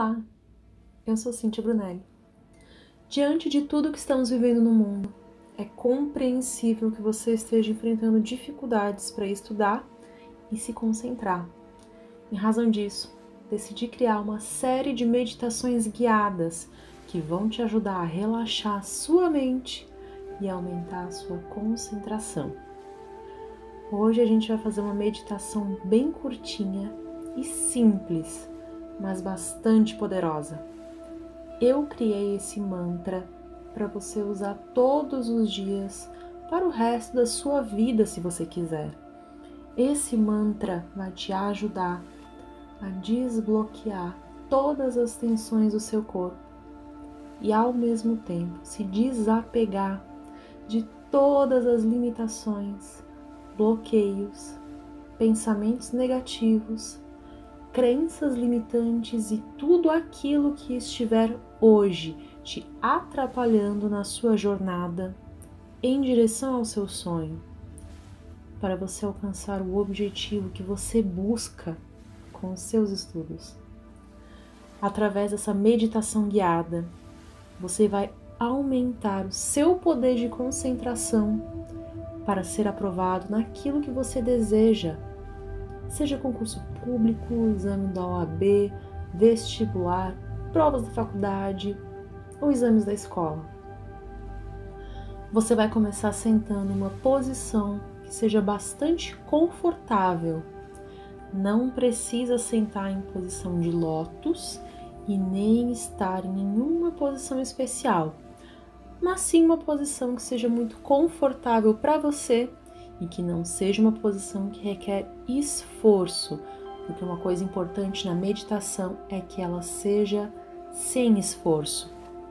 Olá, eu sou Cíntia Brunelli. Diante de tudo que estamos vivendo no mundo, é compreensível que você esteja enfrentando dificuldades para estudar e se concentrar. Em razão disso, decidi criar uma série de meditações guiadas que vão te ajudar a relaxar a sua mente e aumentar a sua concentração. Hoje a gente vai fazer uma meditação bem curtinha e simples, mas bastante poderosa. Eu criei esse mantra para você usar todos os dias para o resto da sua vida, se você quiser. Esse mantra vai te ajudar a desbloquear todas as tensões do seu corpo e, ao mesmo tempo, se desapegar de todas as limitações, bloqueios, pensamentos negativos, crenças limitantes e tudo aquilo que estiver hoje te atrapalhando na sua jornada em direção ao seu sonho, para você alcançar o objetivo que você busca com os seus estudos. Através dessa meditação guiada, você vai aumentar o seu poder de concentração para ser aprovado naquilo que você deseja, seja concurso público, exame da OAB, vestibular, provas da faculdade ou exames da escola. Você vai começar sentando em uma posição que seja bastante confortável. Não precisa sentar em posição de lótus e nem estar em nenhuma posição especial, mas sim uma posição que seja muito confortável para você e que não seja uma posição que requer esforço, porque uma coisa importante na meditação é que ela seja sem esforço.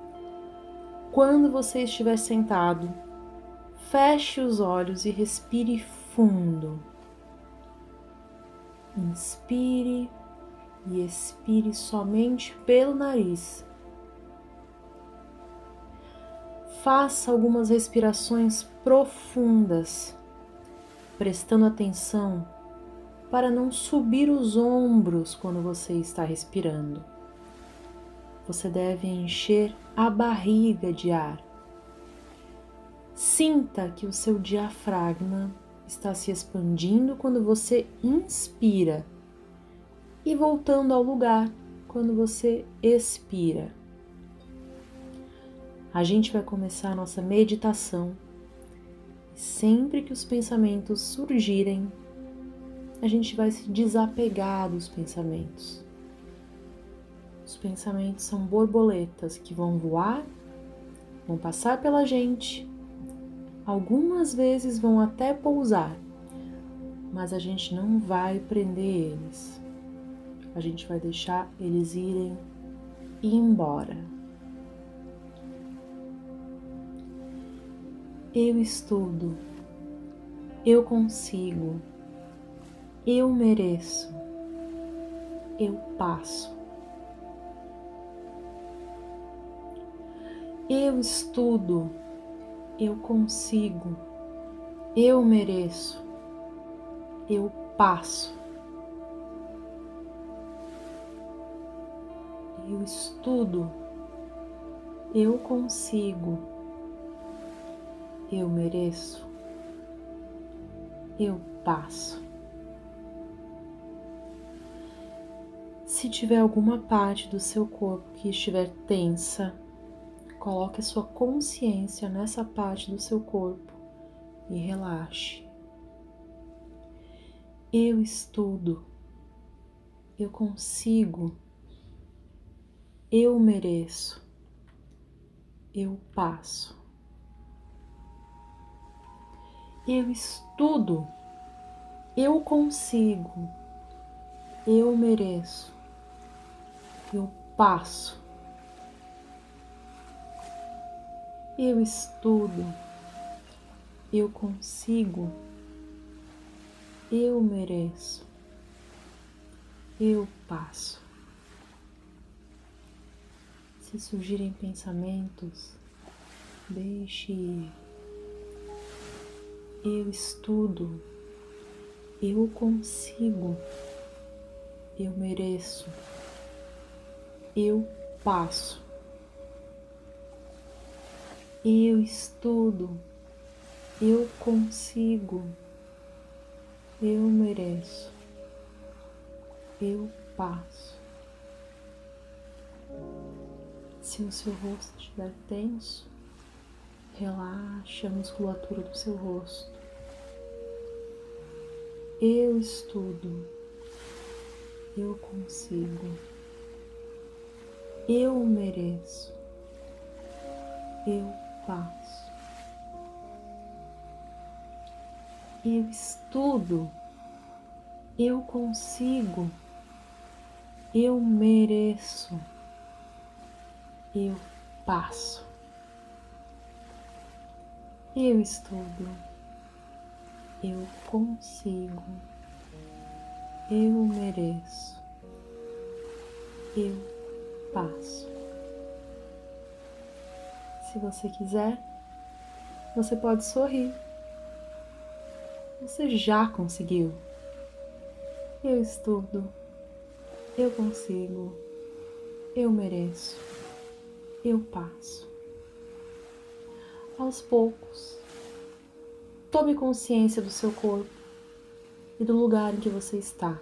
Quando você estiver sentado, feche os olhos e respire fundo. Inspire e expire somente pelo nariz. Faça algumas respirações profundas, prestando atenção para não subir os ombros quando você está respirando. Você deve encher a barriga de ar. Sinta que o seu diafragma está se expandindo quando você inspira e voltando ao lugar quando você expira. A gente vai começar a nossa meditação e sempre que os pensamentos surgirem, a gente vai se desapegar dos pensamentos. Os pensamentos são borboletas que vão voar, vão passar pela gente, algumas vezes vão até pousar, mas a gente não vai prender eles. A gente vai deixar eles irem embora. Eu estudo, eu consigo, eu mereço, eu passo. Eu estudo, eu consigo, eu mereço, eu passo. Eu estudo, eu consigo, eu mereço, eu passo. Se tiver alguma parte do seu corpo que estiver tensa, coloque a sua consciência nessa parte do seu corpo e relaxe. Eu estudo, eu consigo, eu mereço, eu passo. Eu estudo, eu consigo, eu mereço, eu passo. Eu estudo, eu consigo, eu mereço, eu passo. Se surgirem pensamentos, deixe ir. Eu estudo, eu consigo, eu mereço, Eu passo. Eu estudo. Eu consigo. Eu mereço. Eu passo. Se o seu rosto estiver tenso, relaxe a musculatura do seu rosto. Eu estudo. Eu consigo. Eu mereço. Eu passo. Eu estudo. Eu consigo. Eu mereço. Eu passo. Eu estudo. Eu consigo. Eu mereço. Eu passo. Se você quiser, você pode sorrir. Você já conseguiu. Eu estudo. Eu consigo. Eu mereço. Eu passo. Aos poucos, tome consciência do seu corpo e do lugar em que você está.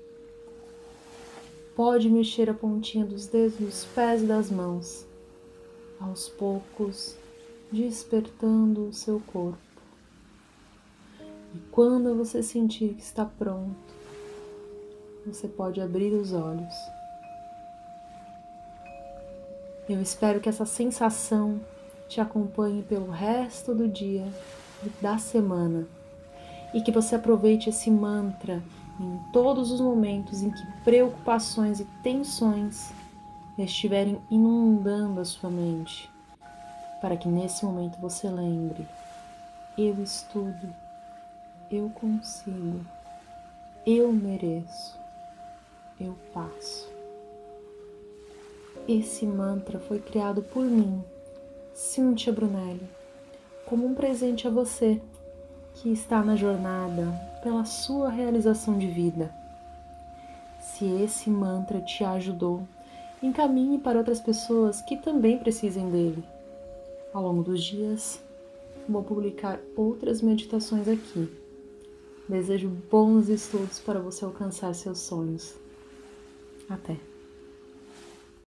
Pode mexer a pontinha dos dedos dos pés e das mãos, aos poucos, despertando o seu corpo. E quando você sentir que está pronto, você pode abrir os olhos. Eu espero que essa sensação te acompanhe pelo resto do dia e da semana e que você aproveite esse mantra em todos os momentos em que preocupações e tensões estiverem inundando a sua mente, para que nesse momento você lembre: eu estudo, eu consigo, eu mereço, eu passo. Esse mantra foi criado por mim, Cíntia Brunelli, como um presente a você que está na jornada pela sua realização de vida. Se esse mantra te ajudou, encaminhe para outras pessoas que também precisem dele. Ao longo dos dias, vou publicar outras meditações aqui. Desejo bons estudos para você alcançar seus sonhos. Até!